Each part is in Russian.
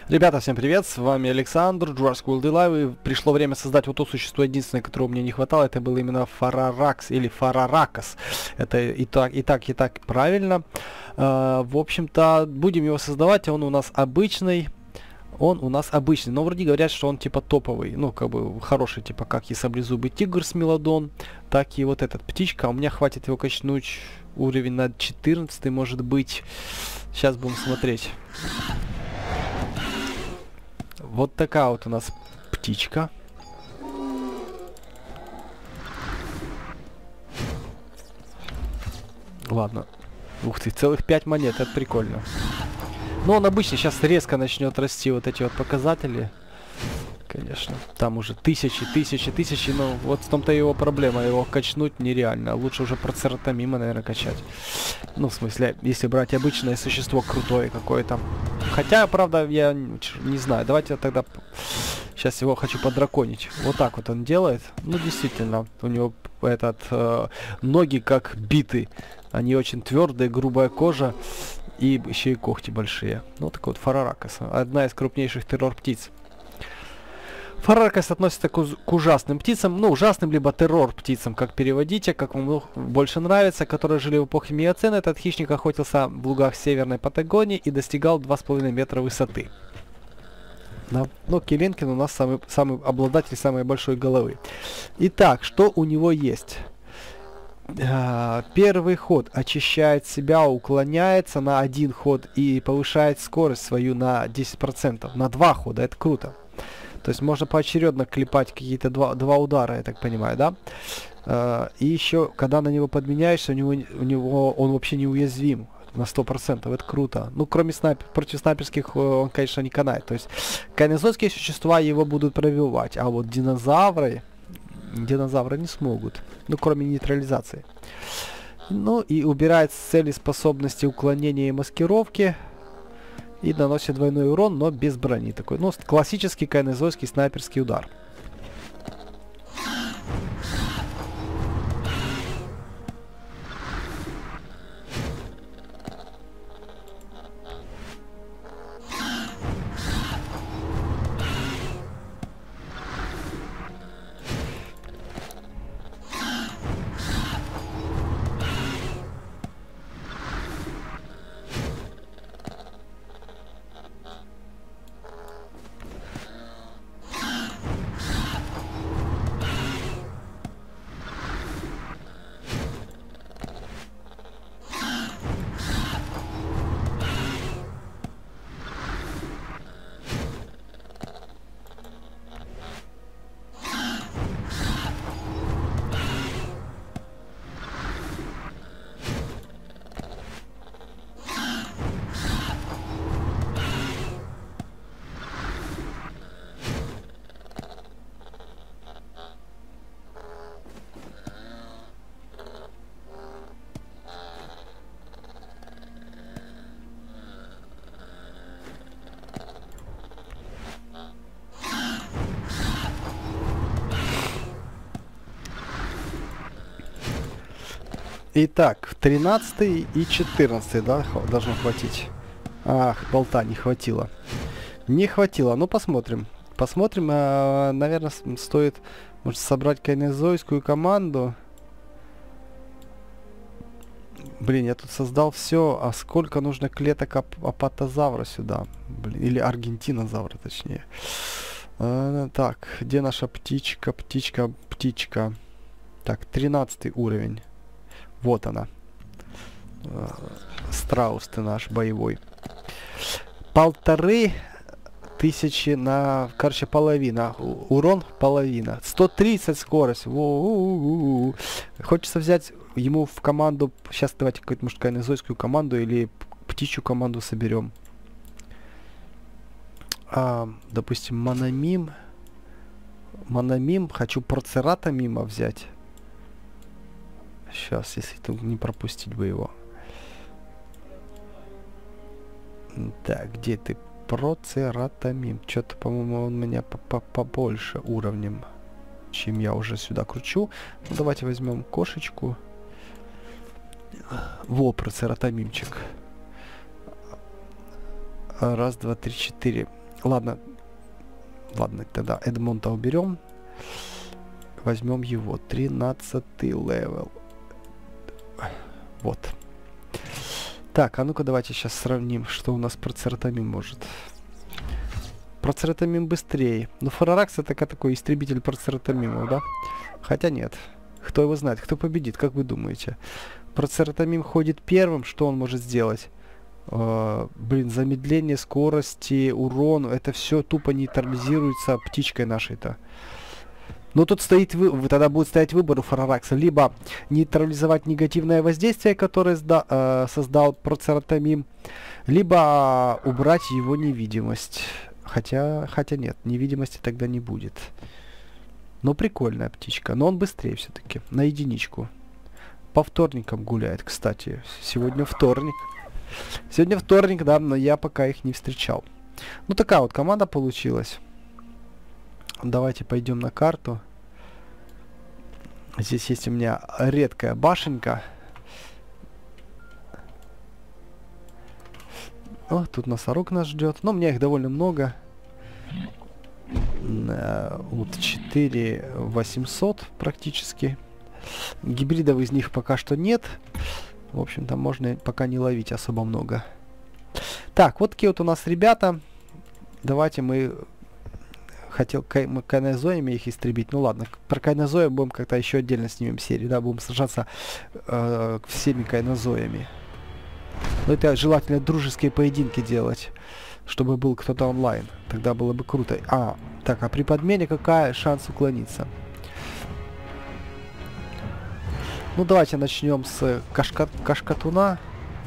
Ребята, всем привет, с вами Александр, Jurassic World Live, и пришло время создать вот то существо единственное, которого мне не хватало, это был именно Фараракс или Фараракас. Это и так правильно. В общем-то, будем его создавать, он у нас обычный. Но вроде говорят, что он типа топовый, ну как бы хороший, типа как и саблезубый тигр с мелодон, так и вот этот птичка. У меня хватит его качнуть уровень на 14, может быть. Сейчас будем смотреть. Вот такая вот у нас птичка. Ладно. Ух ты, целых 5 монет, это прикольно. Но он обычно сейчас резко начнет расти, вот эти вот показатели. Конечно, там уже тысячи, но вот в том-то его проблема, его качнуть нереально. Лучше уже процератомима, наверное, качать. Ну, в смысле, если брать обычное существо крутое какое-то. Хотя, правда, я не знаю. Давайте я тогда сейчас его хочу подраконить. Вот так вот он делает. Ну, действительно, у него ноги как биты. Они очень твердые, грубая кожа. И еще и когти большие. Ну, такой вот Фараракас. Одна из крупнейших террор-птиц. Фараракас относится к ужасным птицам, ну, ужасным либо террор-птицам, как переводите, как вам больше нравится, которые жили в эпохе Миоцена. Этот хищник охотился в лугах Северной Патагонии и достигал 2,5 метра высоты. Да. Но Келенкин у нас самый обладатель самой большой головы. Итак, что у него есть? Первый ход очищает себя, уклоняется на один ход и повышает скорость свою на 10%. На 2 хода, это круто. То есть можно поочередно клепать какие-то два удара, я так понимаю, да? И еще, когда на него подменяешься, он вообще неуязвим на 100%. Это круто. Ну, кроме против снайперских он, конечно, не канает. То есть кайнозойские существа его будут пробивать, а вот динозавры не смогут. Ну, кроме нейтрализации. Ну, и убирает с цели способности уклонения и маскировки. И наносит двойной урон, но без брони. Такой, ну, классический кайнозойский снайперский удар. Итак, 13 и 14, да, должно хватить. Ах, болта не хватило. Не хватило, ну посмотрим. Посмотрим, наверное, стоит, может, собрать кайнозойскую команду. Блин, я тут создал все, а сколько нужно клеток апатозавра сюда? Блин, или аргентинозавра, точнее. Так, где наша птичка? Птичка. Так, 13 уровень. Вот она. Страус ты наш боевой. 1500 на... Короче, половина. Урон половина. 130 скорость. Хочется взять ему в команду... Сейчас давайте какую-то, может, кайнозойскую команду или птичью команду соберем. Допустим, Мономим. Хочу Процератомима взять. Сейчас, если тут не пропустить бы его. Так, где ты? Процератомим. Что-то, по-моему, он у меня побольше уровнем, чем я уже сюда кручу. Ну, давайте возьмем кошечку. Во, процератомимчик. Раз, два, три, четыре. Ладно. Ладно, тогда Эдмонта уберем. Возьмем его. 13-й левел. Вот. Так, а ну-ка давайте сейчас сравним, что у нас процератомин может. Процератомин быстрее. Ну, Фараракс это такой истребитель процератоминов, да? Хотя нет. Кто его знает, кто победит, как вы думаете? Процератомин ходит первым, что он может сделать? Блин, замедление скорости, урон, это все тупо нейтрализируется птичкой нашей-то. Но тут стоит тогда будет стоять выбор у Фараракса. Либо нейтрализовать негативное воздействие, которое создал процератомин, либо убрать его невидимость. Хотя нет, невидимости тогда не будет. Но прикольная птичка. Но он быстрее все-таки. На единичку. По вторникам гуляет, кстати. Сегодня вторник. Сегодня вторник, да, но я пока их не встречал. Ну, такая вот команда получилась. Давайте пойдем на карту. Здесь есть у меня редкая башенка. О, тут носорог нас ждет. Но у меня их довольно много. Вот 4800 практически. Гибридов из них пока что нет. В общем-то, можно пока не ловить особо много. Так, вот такие вот у нас ребята. Давайте мы... Хотел кайнозоями их истребить. Ну ладно, про кайнозоя будем как-то еще отдельно снимем серию. Да, будем сражаться всеми кайнозоями. Но это желательно дружеские поединки делать, чтобы был кто-то онлайн. Тогда было бы круто. Так, а при подмене какая шанс уклониться? Ну давайте начнем с кашкатуна.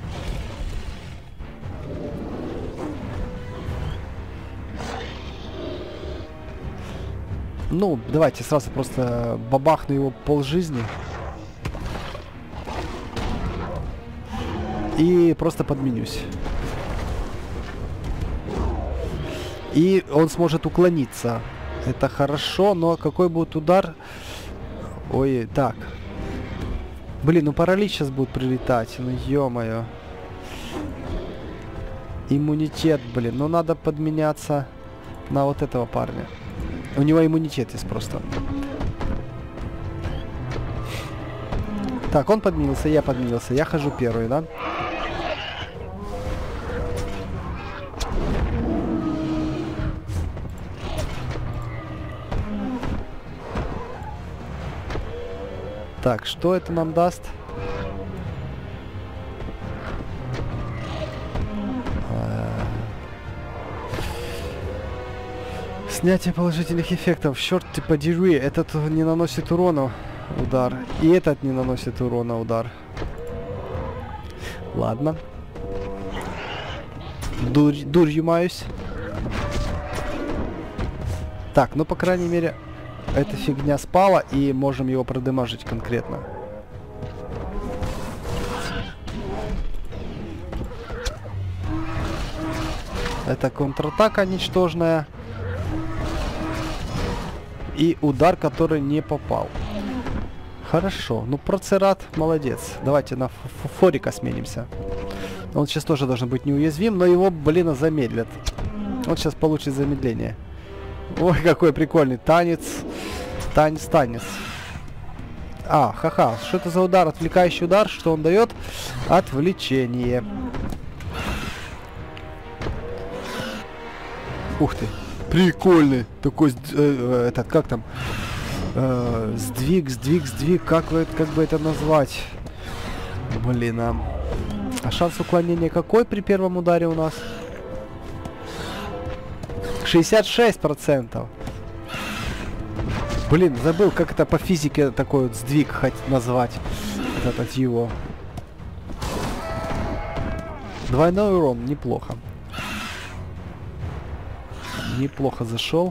Ну, давайте сразу просто бабахну его полжизни. И просто подменюсь. И он сможет уклониться. Это хорошо, но какой будет удар? Ой, так. Блин, ну паралич сейчас будет прилетать. Ну, ё-моё. Иммунитет, блин. Ну, надо подменяться на вот этого парня. У него иммунитет есть просто. Так, он подменился, я подменился. Я хожу первый, да? Так, что это нам даст? Снятие положительных эффектов. Черт ты подери, этот не наносит урона удар. И этот не наносит урона удар. Ладно. Дурью маюсь. Так, ну по крайней мере, эта фигня спала, и можем его продемажить конкретно. Это контратака ничтожная. И удар, который не попал. Хорошо. Ну, Процерат молодец. Давайте на Форика сменимся. Он сейчас тоже должен быть неуязвим, но его, блин, замедлят. Он сейчас получит замедление. Ой, какой прикольный танец. Танец. Ха-ха. Что это за удар? Отвлекающий удар. Что он дает? Отвлечение. Ух ты. Прикольный. Такой, этот, как там? Сдвиг. Как бы это назвать? Блин, а шанс уклонения какой при первом ударе у нас? 66%. Блин, забыл, как это по физике такой вот сдвиг хоть назвать. Этот его. Двойной урон, неплохо. Неплохо зашел.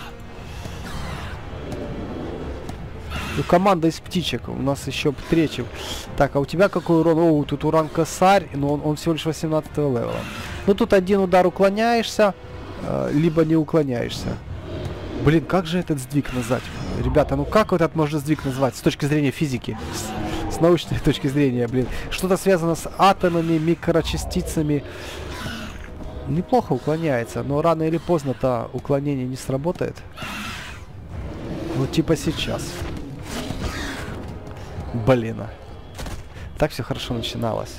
Ну, команда из птичек. У нас еще третий. Так, а у тебя какой урон? О, тут урон косарь, но он всего лишь 18 левела. Ну, тут один удар уклоняешься, либо не уклоняешься. Блин, как же этот сдвиг назвать? Ребята, ну как вот этот можно сдвиг назвать с точки зрения физики? С научной точки зрения, блин. Что-то связано с атомами, микрочастицами. Неплохо уклоняется, но рано или поздно-то уклонение не сработает. Вот типа сейчас. Блин. Так все хорошо начиналось.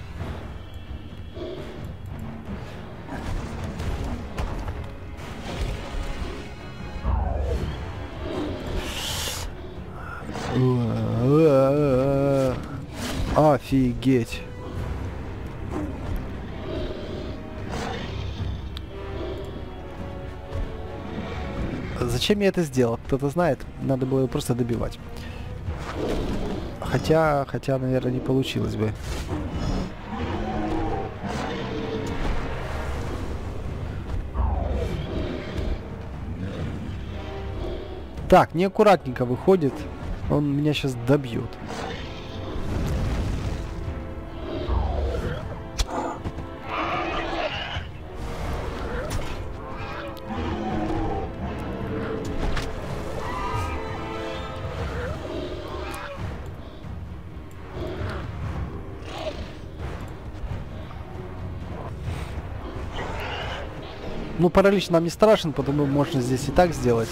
Офигеть. Зачем я это сделал? Кто-то знает? Надо было его просто добивать. Хотя, наверное, не получилось бы. Так, неаккуратненько выходит. Он меня сейчас добьет. Ну, паралич нам не страшен, потому можно здесь и так сделать.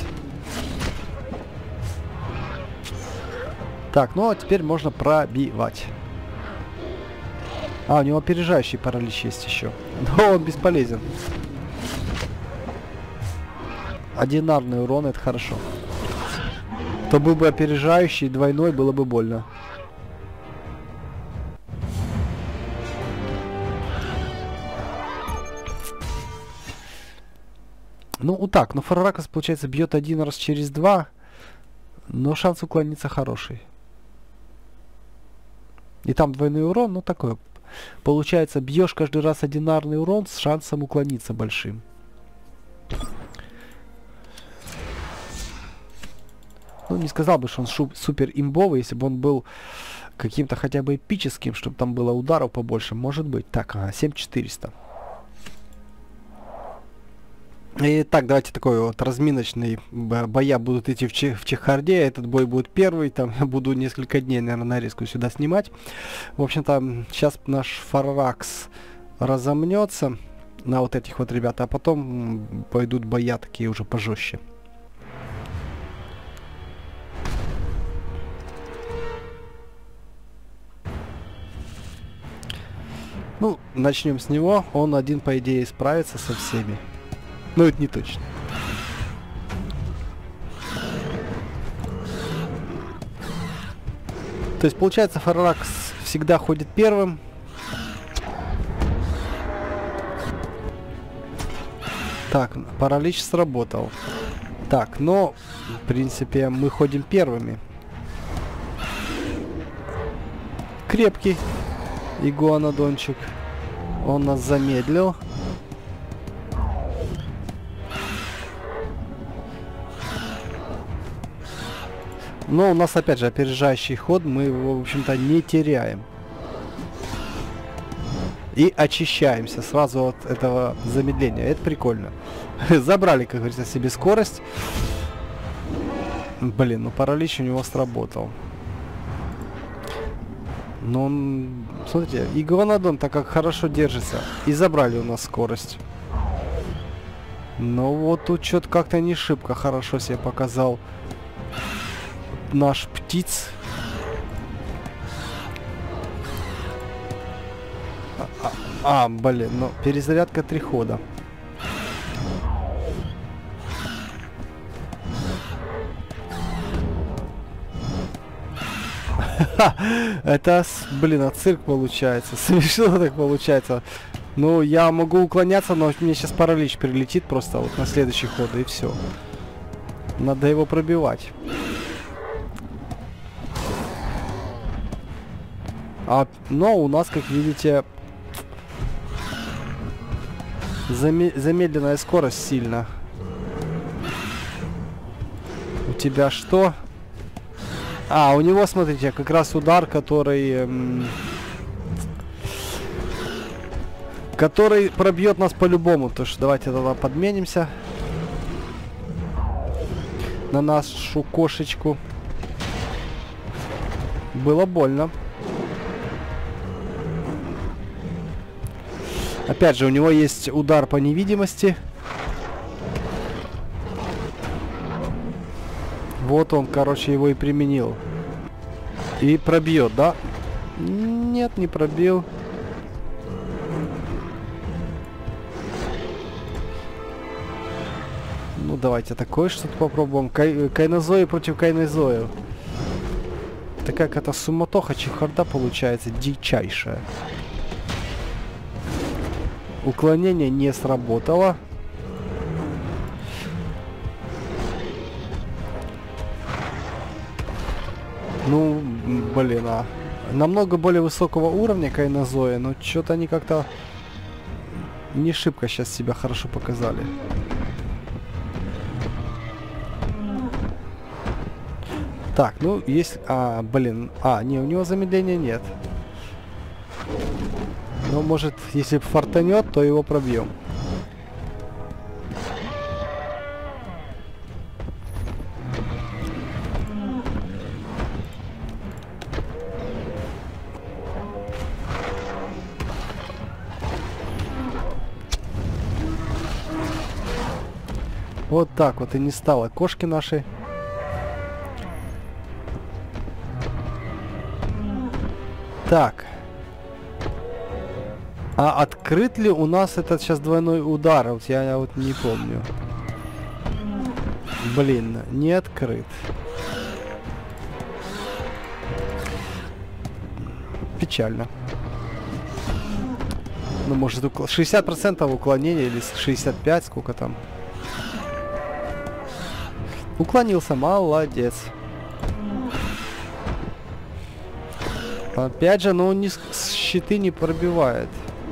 Так, ну а теперь можно пробивать. А, у него опережающий паралич есть еще. Но он бесполезен. Одинарный урон, это хорошо. То был бы опережающий, двойной, было бы больно. Ну, вот так. Но Фараракас, получается, бьет один раз через два. Но шанс уклониться хороший. И там двойной урон, ну такой. Получается, бьешь каждый раз одинарный урон с шансом уклониться большим. Ну, не сказал бы, что он супер имбовый, если бы он был каким-то хотя бы эпическим, чтобы там было ударов побольше. Может быть. Так, ага, 7400. Итак, давайте такой вот разминочный боя будут идти в Чехарде. Этот бой будет первый. Там я буду несколько дней, наверное, нарезку сюда снимать. В общем-то, сейчас наш Фараракс разомнется на вот этих вот ребят, а потом пойдут боя такие уже пожестче. Ну, начнем с него. Он один, по идее, справится со всеми. Но это не точно. То есть, получается, Фараракс всегда ходит первым. Так, паралич сработал. Так, но, в принципе, мы ходим первыми. Крепкий игуанодончик. Он нас замедлил. Но у нас, опять же, опережающий ход. Мы его, в общем-то, не теряем. И очищаемся сразу от этого замедления. Это прикольно. Забрали, как говорится, себе скорость. Блин, ну паралич у него сработал. Но он... Смотрите, игуанодон так как хорошо держится. И забрали у нас скорость. Но вот тут что-то как-то не шибко хорошо себя показал наш птиц. Блин, ну перезарядка 3 хода. Это, блин, цирк получается. Смешно так получается. Ну, я могу уклоняться, но мне сейчас паралич прилетит просто вот на следующий ход, и все. Надо его пробивать. Но у нас, как видите, замедленная скорость сильно. У тебя что? У него, смотрите, как раз удар, который пробьет нас по-любому. То что давайте тогда подменимся на нашу кошечку. Было больно. Опять же, у него есть удар по невидимости. Вот он, короче, его и применил. И пробьет, да? Нет, не пробил. Ну, давайте такое что-то попробуем. Кайнозои против кайнозоев. Такая какая-то суматоха, чехарда получается дичайшая. Уклонение не сработало. Ну, блин, намного более высокого уровня кайнозои, но что-то они как-то не шибко сейчас себя хорошо показали. Так, ну, есть... блин. Не, у него замедления нет. Но, может, если фартанет, то его пробьем. Вот так вот и не стало кошки нашей. Так. А открыт ли у нас этот сейчас двойной удар? Вот я вот не помню. Блин, не открыт. Печально. Ну, может, 60% уклонения или 65%, сколько там. Уклонился, молодец. Опять же, но он щиты не пробивает.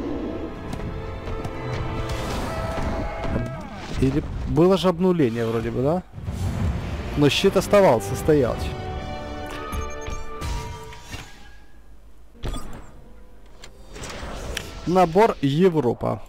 Или было же обнуление вроде бы, да? Но щит оставался, стоял. Набор Европа.